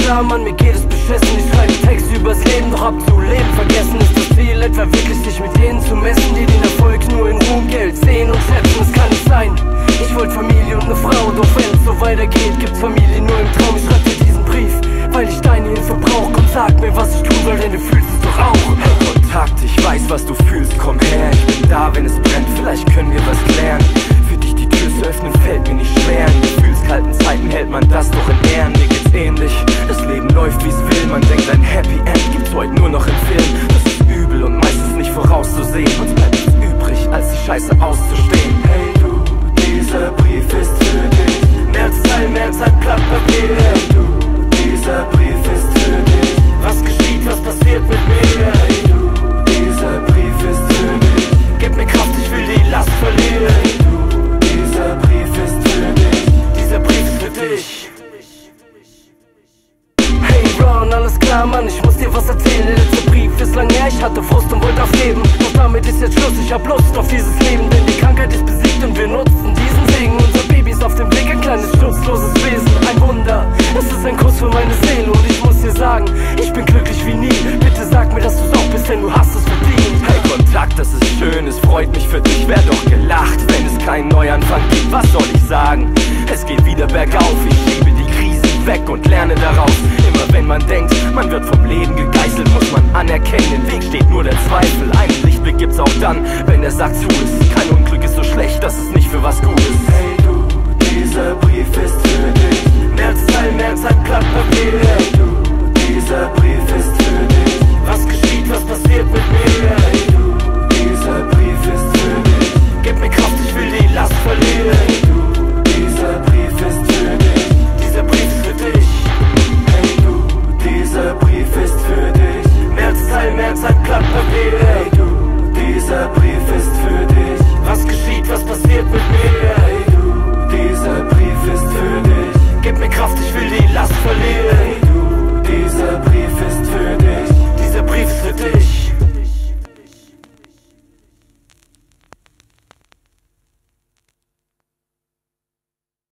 klar, Mann, mir geht es beschissen. Ich schreibe Texte übers Leben, doch abzuleben vergessen ist das Ziel. Etwa wirklich sich mit denen zu messen, die den Erfolg nur in Ruhm, Geld sehen und schätzen. Das kann nicht sein. Ich wollte Familie und ne Frau, doch wenn es so weitergeht, gibt's Familie nur im Traum. Ich schreib dir diesen Brief, weil ich deine Hilfe brauch. Komm, sag mir, was ich tun soll, denn du fühlst es doch auch. Hey Kontakt, ich weiß, was du fühlst, komm her. Ich bin da, wenn es brennt, vielleicht können wir was klären. Für dich die Tür zu öffnen, fällt mir nicht schwer. In gefühlskalten Zeiten hält man das doch in Ehren. Mir geht's ähnlich, das Leben läuft wie's will. Man denkt, ein Happy End gibt's heute nur noch im Film. Das ist übel und meistens nicht vorauszusehen. Uns bleibt nichts übrig, als die Scheiße auszustehen. Hey du, dieser Brief ist für dich. Mehr als ein Blatt Papier. Hey du, dieser Brief ist für dich. Was geschieht, was passiert mit mir? Hey du, dieser Brief ist für dich. Gib mir Kraft, ich will die Last verlieren. Hey du, dieser Brief ist für dich. Dieser Brief ist für dich. Hey Ron, alles klar, Mann, ich muss dir was erzählen. Der letzte Brief ist lang her, ich hatte Frust und wollte aufgeben. Doch damit ist jetzt Schluss, ich hab Lust auf dieses Leben. Denn die Krankheit ist besiegt und wir nutzen diesen Segen. Unser Baby ist auf dem Weg, ein kleines schutzloses Wesen. Ein Wunder, es ist ein Kuss für meine Seele. Und ich muss dir sagen, ich bin glücklich wie nie. Bitte sag mir, dass du's auch bist, denn du hast es verdient. Hey Kontakt, das ist schön, es freut mich für dich. Wär doch gelacht, wenn es keinen Neuanfang gibt. Was soll ich sagen? Es geht wieder bergauf, ich liebe die Krisen weg und lerne daraus. Immer wenn man denkt, man wird vom Leben gegeißelt, muss man anerkennen, im Weg steht nur der Zweifel. Einen Lichtblick gibt's auch dann, wenn der Sack zu ist. Kein Unglück ist so schlecht, dass es nicht für was gut ist. Hey du, dieser Brief ist für dich. Mehr als ein Blatt Papier. Hey